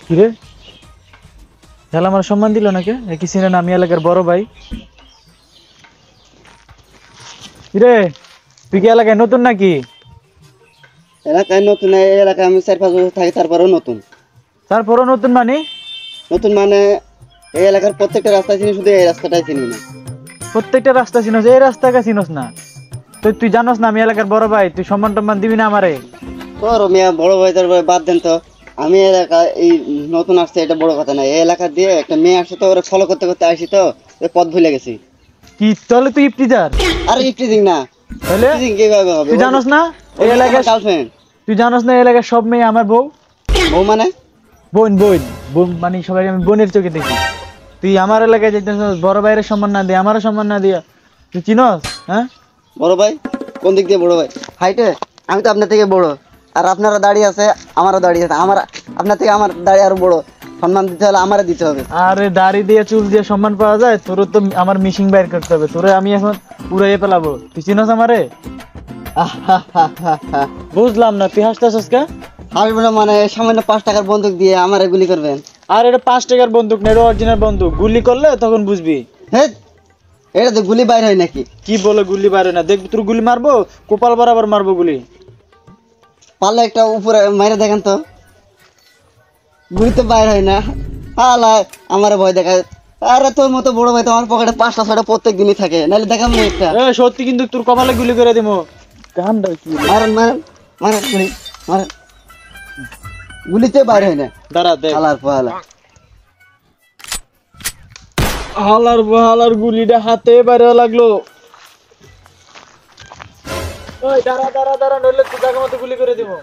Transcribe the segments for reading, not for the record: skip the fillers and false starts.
কিরে খেলা আমার সম্মান দিল নাকি একই সিনে আমি এলাকার বড় ভাই। কিরে তুই কি এলাকায় নতুন নাকি? এলাকায় নতুন, এই এলাকায় আমি 4-5 বছর থাকি, তারপরেও নতুন। তারপরও নতুন মানে? নতুন মানে এই এলাকার প্রত্যেকটা রাস্তা চিনি, শুধু এই রাস্তাটাই চিনি না। প্রত্যেকটা রাস্তা চিনস, এই রাস্তাকে চিনস না? তুই জানোস না আমি এলাকার বড় ভাই, তুই সম্মান টম্মান দিবি না আমারে? তোর মিয়া বড় ভাই তোর ভাই বাদ দেন তো। আমি এলাকা এই নতুন আসছে, এটা বড় কথা না। এই এলাকা দিয়ে একটা মেয়ে আসছে, তো ওরা ফলো করতে করতে আসি, তো পথ ভুলে গেছি। কি তাহলে তুই ইফতিজার? আরে ইফটিজিং না, তাহলে ইফটিজিং কিভাবে হবে? তুই জানোস না এই এলাকার গার্লফ্রেন্ড। তুই জানোস না এই এলাকার সব মেয়ে আমার বউ? ও মানে বোন বোন বোন মানে সবাই আমি বোনের চোখে দেখি। তুই আমার এলাকায় যেতে বড় ভাইয়ের সম্মান না দিয়ে আমারও সম্মান না দিয়া তুই চিনস? হ্যাঁ বড় ভাই কোন দিক দিয়ে বড় ভাই? হাইটে আমি তো আপনার থেকে বড়, আর আপনারা দাঁড়িয়ে আছে, আমারও দাঁড়িয়ে আছে। আমার আপনার থেকে আমার দাঁড়িয়ে আরো বড়, সম্মান দিতে হলে আমারে দিতে হবে। আরে দাড়ি দিয়ে চুল দিয়ে সম্মান পাওয়া যায়? তোর তো আমার মিশিং বাইর করতে হবে, তোরে আমি এখন উড়াইয়ে পেলাবো। তুই চিনস আমারে? বুঝলাম না তুই হাসতেছস কে? হাসবো না মানে? সামান্য 5 টাকার বন্দুক দিয়ে আমারে গুলি করবেন? আর এটা 5 টাকার বন্দুক না, এটা অরিজিনাল বন্দুক। গুলি করলে তখন বুঝবি। হ্যাঁ, এটা তো গুলি বাইর হয় নাকি? কি বলে গুলি বাইরে না? দেখবি তোর গুলি মারবো, কপাল বরাবর মারবো গুলি। পারলে একটা উপরে মাইরে দেখেন তো। গুলি তো বাইর হয় না। হালা আমারে ভয় দেখায়। আরে তোর মতো বড় ভাই তো আমার পকেটে 5টা 6টা প্রত্যেক দিনই থাকে, নাহলে দেখাম না একটা। এ সত্যি কিন্তু তোর কপালে গুলি করে দিমু। গানটা কি? মারেন মারেন মারেন গুলি মারেন, গুলিতে বাইর হয় না। দাঁড়া দেখ। হালার পালা হালার বহালার গুলিটা হাতে বাইরে লাগলো। ওই দাঁড়া দাঁড়া দাঁড়া, নইলে তুই জায়গা মতো গুলি করে দিমু।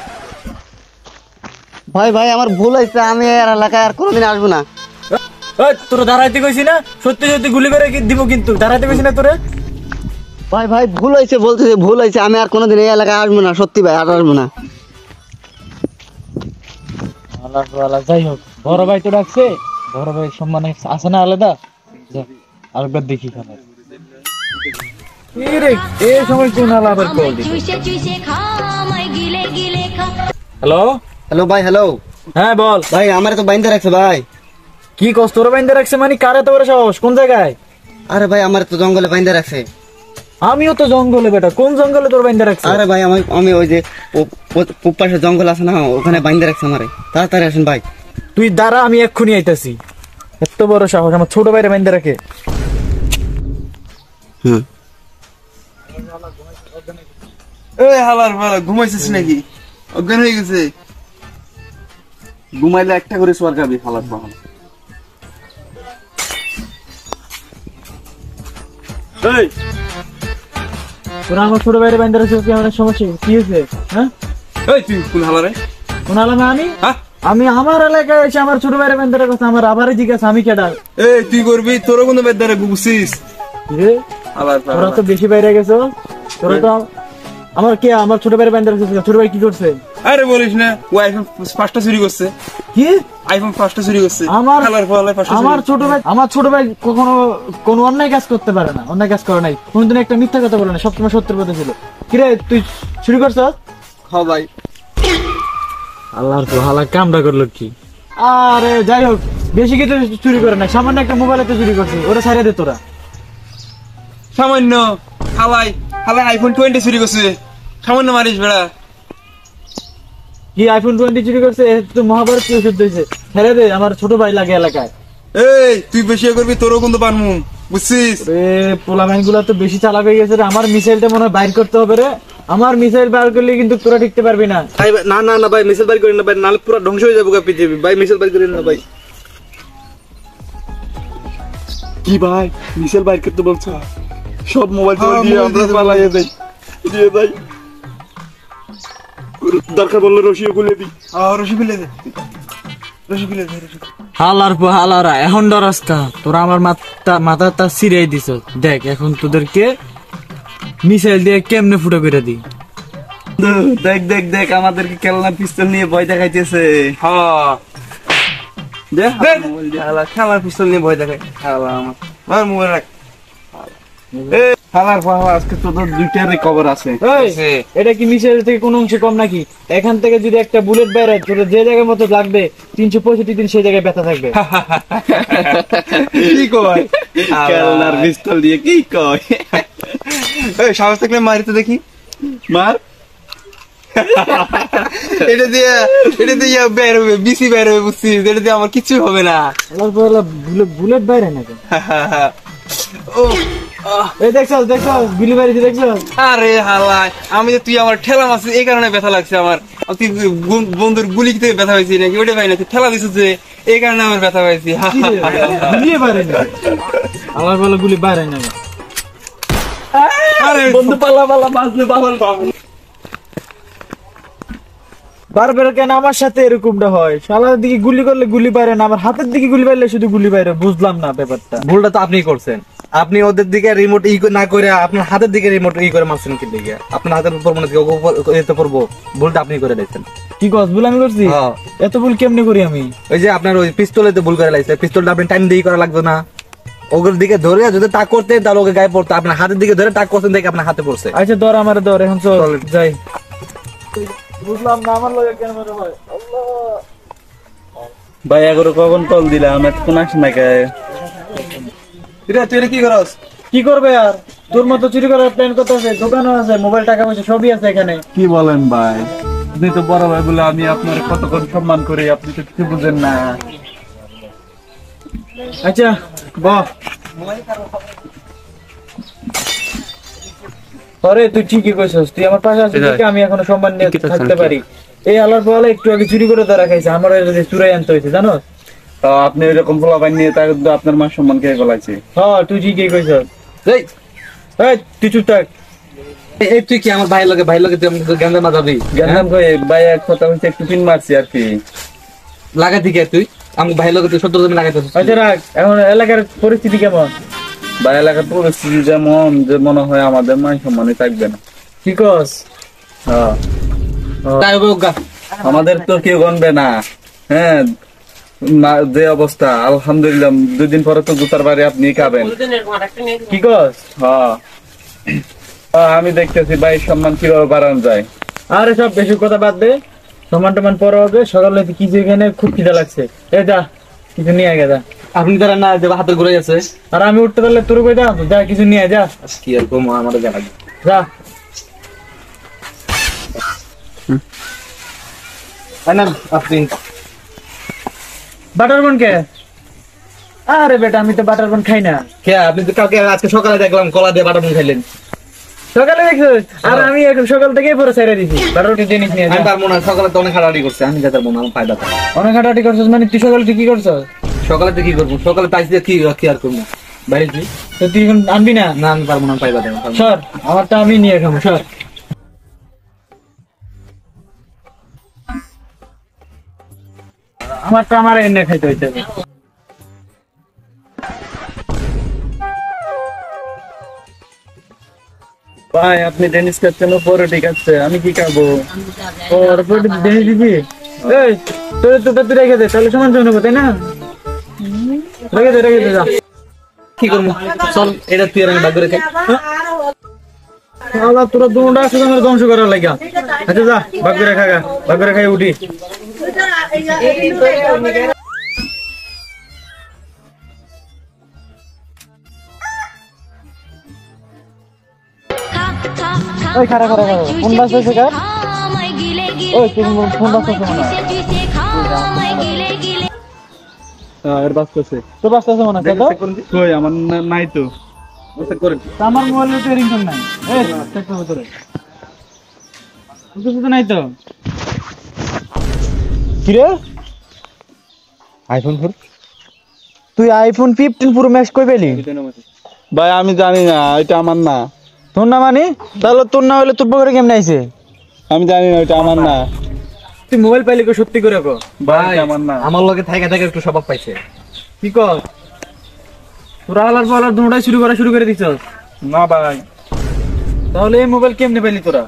ভাই ভাই আমার ভুল হয়েছে, আমি আর এলাকায় আর কোনোদিন আসবো না। ওই তোরা দাঁড়াইতে কইছি না? সত্যি সত্যি গুলি করে দিব কিন্তু। দাঁড়াইতে কইছি না তোরে? ভাই ভাই ভুল হয়েছে, বলতেছি ভুল হয়েছে, আমি আর কোনোদিন এই এলাকায় আসবো না, সত্যি ভাই আর আসবো না। হালার বহালা যাই হোক, বড় ভাই তো ডাকছে, বড় ভাই সম্মান আছে না আলাদা। যা আরেকবার দেখি খানে। কি রে এই সময় কোন আলা আবার কল দিল? হ্যালো হ্যালো ভাই, হ্যালো হ্যাঁ বল ভাই। আমারে তো বাইন্দা রাখছে ভাই। কি কস? তোর বাইন্দা রাখছে মানে? কারে তো বড় সাহস? কোন জায়গায়? আরে ভাই আমার তো জঙ্গলে বাইন্দা রাখছে। আমিও তো জঙ্গলে বেটা। কোন জঙ্গলে তোর বাইন্দা রাখছে? আরে ভাই আমি আমি ওই যে পাশে জঙ্গল আছে না, ওখানে বাইন্দা রাখছে আমারে। তাড়াতাড়ি আসেন ভাই। তুই দাঁড়া, আমি এক্ষুনি আইতাছি। এত বড় সাহস আমার ছোট ভাইরে বাইন্দা রাখে। হুম এই হালার ভালো ঘুমাইছিস নাকি? অজ্ঞান হয়ে গেছে? ঘুমাইলে একটা করে সোয়ার খাবি হালার ভালো। এই তোরা আমার ছোট ভাইরে বাইন্দা রাখছে, কি আমার সমস্যা কি হয়েছে? হ্যাঁ এই তুই কোন হালারে? কোন আলামে? আমি হ্যাঁ আমি আমার এলাকায় এসে আমার ছোট ভাইরে বাইন্দা রাখছে, আমার আবারই জিজ্ঞাসা আমি কেডা? এই তুই করবি? তোরও কোনো বেদারে গুছিস রে হালার তোরা ভালো। তো বেশি বাইরে গেছো। তোরা তো আমার কে আমার ছোট ভাইরে বাইন্দা রাখছে। ছোট ভাই কি করছে? আরে বলিস না, ও আইফোন 5টা চুরি করছে। কি আইফোন 5টা চুরি করছে আমার হালার ভালো। 5টা আমার ছোট ভাই কখনো কোনো অন্যায় কাজ করতে পারে না, অন্যায় কাজ করে নাই কোনদিন, একটা মিথ্যা কথা বলে না, সবসময় সত্যের পথে ছিল। কিরে তুই চুরি করছ? হ্যাঁ ভাই। আল্লাহর তো হালা কামটা করলো কি? আরে যাই হোক, বেশি কিছু চুরি করে না, সামান্য একটা মোবাইলে তো চুরি করছিস, ওটা ছাড়িয়ে দে তোরা। সামান্য হালাই হালাই আইফোন 20 চুরি করছে, সামান্য মারিস বেড়া। কি আইফোন 20 চুরি করছে? এ তো মহাভারত কি যুদ্ধ হয়েছে, ছেড়ে দে, আমার ছোট ভাই লাগে এলাকায়। এই তুই বেশি করবি, তোরও কিন্তু বানমু বুঝছিস? রে পোলামাইন গুলা তো বেশি চালাক হয়ে গেছে রে। আমার মিসাইলটা মনে হয় বাইর করতে হবে রে। আমার মিসাইল বাইর করলে কিন্তু তোরা টিকতে পারবি না। না না না ভাই, মিসাইল বাইর করেন না ভাই, নালে পুরো ধ্বংস হয়ে যাবো পৃথিবী ভাই। মিসাইল বাইর করেন না ভাই। কি ভাই মিসাইল বাইর করতে বলছো? সব মোবাইল দিয়ে আমরা পালাইয়ে দেই, দিয়ে দেই। দরকার বললে রশিও খুলে দিই। রশি খুলে দে, রশি খুলে দে। হালার পর হালারা এখন ডরাস্কা, তোরা আমার মাথাটা ছিড়াই দিছ। দেখ এখন তোদেরকে মিসাইল দিয়ে কেমনে ফুটো করে দি। দেখ দেখ দেখ, আমাদেরকে খেলনা পিস্তল নিয়ে ভয় দেখাইতেছে। হ্যাঁ দেখ খেলার পিস্তল নিয়ে ভয় দেখাই। আমার মোবাইল রাখ। হালার পাহা আজকে তোদের দুইটারই খবর আছে। এই, এটা কি মিশের থেকে কোনো অংশে কম নাকি? এখান থেকে যদি একটা বুলেট বের হয় তোর যে জায়গার মতো লাগবে 365 দিন সেই জায়গায় ব্যথা থাকবে। কি কয় খেলনার পিস্তল দিয়ে কি কয়? এই সাহস থাকলে মারিতে দেখি। মার। এটা দিয়ে বের হবে, বিসি বের হবে, বুঝছিস? এটা দিয়ে আমার কিছু হবে না। বুলেট বাইরে নাকি? ও এই দেখছস গুলি বাড়িতে দেখছস? আরে হালাই, আমি যে তুই আমার ঠেলা মারছিস এই কারণে ব্যথা লাগছে আমার। তুই বন্ধুর গুলি থেকে ব্যথা পাইছি নাকি ওটা পাই না, তুই ঠেলা দিছিস যে এই কারণে আমার ব্যথা পাইছি। গুলি বাইরে না, আমার বলে গুলি বাইরে না। আরে বন্ধু পালা বাঁচলে বাবার বাবা। বারবার কেন আমার সাথে এরকমটা হয়? শালার দিকে গুলি করলে গুলি বাইরে না, আমার হাতের দিকে গুলি বাইরলে শুধু গুলি বাইরে। বুঝলাম না ব্যাপারটা। ভুলটা তো আপনি করছেন। আপনি ওদের দিকে রিমোট না করে আপনার হাতের দিকে রিমোট করে মারছেন কি দিকে? আপনার হাতের উপর মনে এতে পড়বো, ভুলটা আপনি করে দিয়েছেন। কি কস? ভুল আমি করছি? হ্যাঁ। এত ভুল কেমনে করি আমি? ওই যে আপনার ওই পিস্তলেতে ভুল করে লাগছে, পিস্তলটা আপনি টাইম দিয়ে করা লাগতো না। ওগুলোর দিকে ধরে যদি তাক করতে তাহলে ওকে গায়ে পড়তো, আপনার হাতের দিকে ধরে তাক করছেন দেখে আপনার হাতে পড়ছে। আচ্ছা ধর আমার ধর, এখন চল যাই। বুঝলাম না আমার লগে কেন মনে হয়। আল্লাহ, ভাই এগারো কখন কল দিলাম এতক্ষণ আসে না কে? তুই এটা কি করস? কি করবে আর? তোর মতো চুরি করার প্ল্যান কত আছে, দোকানও আছে, মোবাইল টাকা পয়সা সবই আছে এখানে। কি বলেন ভাই? আপনি তো বড় ভাই বলে আমি আপনার কতক্ষণ সম্মান করি, আপনি তো কিছু বুঝেন না। আচ্ছা বাহ, আরে তুই ঠিকই কইছস, তুই আমার পাশে আছিস দেখে আমি এখনো সম্মান নিয়ে থাকতে পারি। এই আলার ফলে একটু আগে চুরি করে ধরা খাইছে, আমার যদি চুরাই আনতে হয়েছে জানো। তো আপনি ওইরকম ফলাফল নিয়ে তার কিন্তু আপনার মান সম্মান কে বলাইছে? হ্যাঁ তুই ঠিকই কইছস। এই এই তুই চুপ থাক। এই তুই কি আমার ভাইয়ের লগে তুই আমাকে গান্দা মারাবি? জ্ঞান ভাই ভাই এক কথা হচ্ছে একটু পিন মারছি আর কি। লাগাতি কে তুই আমার ভাইয়ের লগে? তুই 70 জন লাগাইছিস। আচ্ছা রাখ, এখন এলাকার পরিস্থিতি কেমন? ভাই এলাকার পরিস্থিতি যেমন যে মনে হয় আমাদের মান সম্মানই থাকবে না। কি কস? হ্যাঁ, তাই হবে গা। আমাদের তো কেউ গনবে না। হ্যাঁ, যে অবস্থা আলহামদুলিল্লাহ 2 দিন পরে তো জুতার বাড়ি আপনি খাবেন। কি কস? হ্যাঁ, আমি দেখতেছি ভাই সম্মান কিভাবে বাড়ানো যায়। আরে সব বেশি কথা বাদ দে, সমান টমান পরে হবে। সকালে কি যে এখানে খুব খিদা লাগছে, এই যা কিছু নিয়ে আগে যা। আপনি তারা না যে হাতের ঘুরে আছে। আর আমি উঠতে পারলে তোর কই দাও, যা কিছু নিয়ে যা। কি আর কম আমাদের জানা যা। না আপনি বাটার বান কে? আরে বেটা আমি তো বাটার বান খাই না। কে? আপনি তো কালকে আজকে সকালে দেখলাম কলা দিয়ে বাটার মুন খাইলেন। সকালে দেখছিস? আর আমি এখন সকাল থেকেই পুরো ছেড়ে দিছি বাটার জিনিস নিয়ে যা। আমি পারবো না, সকালে তো অনেক হাঁটাহাঁটি করছে, আমি যেতে পারবো না, আমার ফায়দা থাকে। অনেক হাঁটাহাঁটি করছিস মানে? তুই সকালে তুই কি করছিস? সকালে তো কি করবো? সকালে তাই দিয়ে কি আর করবো? বাইরে তুই তো তুই এখন আনবি না? না আমি পারবো না, ফায়দা দেবো। সর, আমারটা আমি নিয়ে খাবো, সর। আমারটা আমার এনে খাইতে হইতে হবে। ভাই আপনি ডেনিস খাচ্ছেন, পরে ঠিক আছে, আমি কি খাবো? ও রিপোর্ট দিয়ে দিবি? এই তোর তো তুই রেখে দে, তাহলে সমান সমান হবে তাই না? রেখে দে যা। কি করবো? চল এটা তুই আর আমি ভাগ করে খাই। আল্লাহ তোরা দুটা আসলে আমার ধ্বংস করার লাগা। আচ্ছা যা, ভাগ করে খা, ভাগ করে খাই উঠি। ওই খারা ফোন বাজতেছে কার? ওই তুমি ফোন বাজতেছে মনে হয়। এর বাজতেছে তো বাজতেছে মনে হয়। কই আমার নাই তো। আমার মোবাইলে তো রিংটোন নাই। এই চেক করো তোরে। তো নাই তো। কি রে? আইফোন 4? তুই আইফোন 15 প্রো ম্যাক্স কই পেলি? ভাই আমি জানি না, এটা আমার না। তোর না মানে? তাহলে তোর না হলে তোর পকেটে কেমনে আইছে? আমি জানি না, এটা আমার না। তুই মোবাইল পাইলি কো? সত্যি করে কো। ভাই এটা আমার না। আমার লগে থাকা একটু স্বভাব পাইছে। কি কর? তোরা আলার পালার দুটাই শুরু করে দিছস? না ভাই। তাহলে এই মোবাইল কেমনে পেলি তোরা?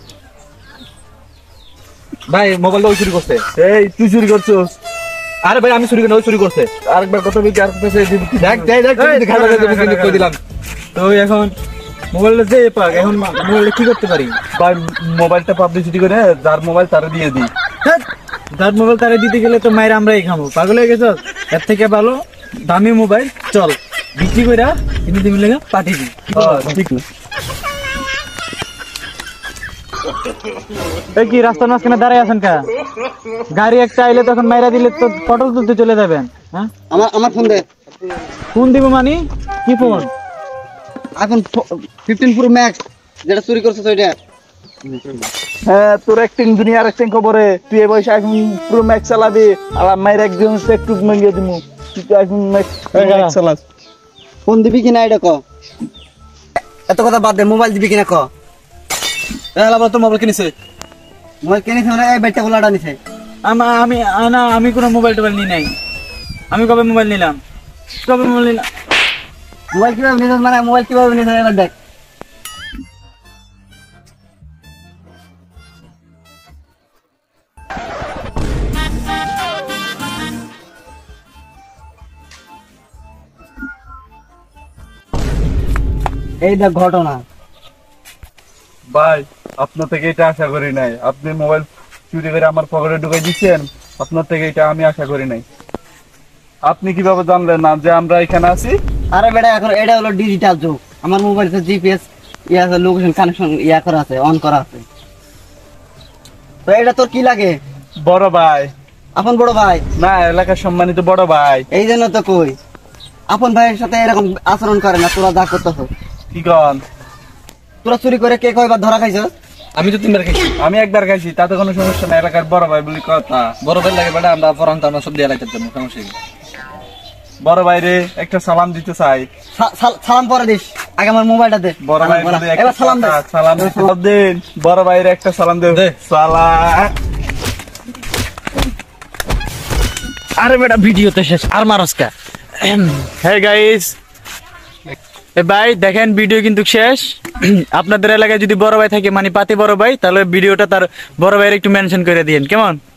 ভাই মোবাইলটা ওই চুরি করছে। এই তুই চুরি করছস? আরে ভাই আমি চুরি করি না, ওই চুরি করছে। আরেকবার কথা বলছি, আর কাছে দেখ কই দিলাম। তো এখন মোবাইলটা যে পাক এখন মোবাইলটা কি করতে পারি? ভাই মোবাইলটা পাবলিসিটি করে যার মোবাইল তারে দিয়ে দিই। ধ্যাৎ, যার মোবাইল তারে দিতে গেলে তো মায়ের আমরাই খাবো, পাগল হয়ে গেছ? এর থেকে ভালো দামি মোবাইল চল বিক্রি করে কিনে দিবি লেগে পাঠিয়ে দিই। ঠিক এই কি রাস্তার মাঝখানে দাঁড়ায় আছেন কা? গাড়ি একটা আইলে তখন মাইরা দিলে তো পটল তুলতে চলে যাবেন। হ্যাঁ, আমার ফোন দে। ফোন দিব মানে কি ফোন? আইফোন 15 প্রো ম্যাক্স, যেটা চুরি করছিস ওইটা। হ্যাঁ, তোর অ্যাক্টিং দুনিয়ার অ্যাক্টিং খবরে তুই এই বয়সে আইফোন প্রো ম্যাক্স চালাবি আর মায়ের একজন একটু মাঙ্গিয়ে দিমু। তুই তো আইফোন ম্যাক্স চালাস। ফোন দিবি কিনা এটা ক। এত কথা বাদ দে, মোবাইল দিবি কিনা ক। আবার তো মোবাইল কিনেছে। মোবাইল কিনেছে মানে এই ব্যাটটা খোলাটা নিছে। আমি কোনো মোবাইল টোবাইল নিই নাই। আমি কবে মোবাইল নিলাম? মোবাইল কিভাবে নিছিস মানে মোবাইল কিভাবে নিছিস এবার দেখ। এই দেখ ঘটনা। ভাই আপনার থেকে এটা আশা করি নাই। আপনি মোবাইল চুরি করে আমার পকেটে ঢুকাই দিচ্ছেন, আপনার থেকে এটা আমি আশা করি নাই। আপনি কিভাবে জানলেন না যে আমরা এখানে আছি? আরে বেটা, এখন এটা হলো ডিজিটাল যুগ। আমার মোবাইলে জিপিএস ইয়া আছে, লোকেশন কানেকশন ইয়া করা আছে, অন করা আছে। তো এটা তোর কি লাগে? বড় ভাই আপন বড় ভাই। না, এলাকার সম্মানিত বড় ভাই। এই জন্য তো কই আপন ভাইয়ের সাথে এরকম আচরণ করে না। তোরা যা করতেছ, কি কন? তোরা চুরি করে কে কয়বার ধরা খাইছ? আমি তো 3 বার খাইছি। আমি একবার খাইছি, তাতে কোনো সমস্যা নাই। এলাকার বড় ভাই বলি কথা। বড় ভাই লাগে বেটা, আমরা পরান্ত আমরা সব দিয়ে লাইতে দেবো, সমস্যা কি? বড় ভাইরে একটা সালাম দিতে চাই। সালাম পরে দিস, আগে আমার মোবাইলটা দে। বড় ভাই বলে একটা এবার সালাম দে। সালাম দিন। বড় ভাইরে একটা সালাম দে। সালাম। আরে বেটা, ভিডিওতে শেষ আর মারস্কা। হ্যাঁ গাইস, ভাই দেখেন ভিডিও কিন্তু শেষ। আপনাদের এলাকায় যদি বড় ভাই থাকে মানে পাতি বড় ভাই, তাহলে ভিডিওটা তার বড় ভাইয়ের একটু মেনশন করে দিয়েন, কেমন?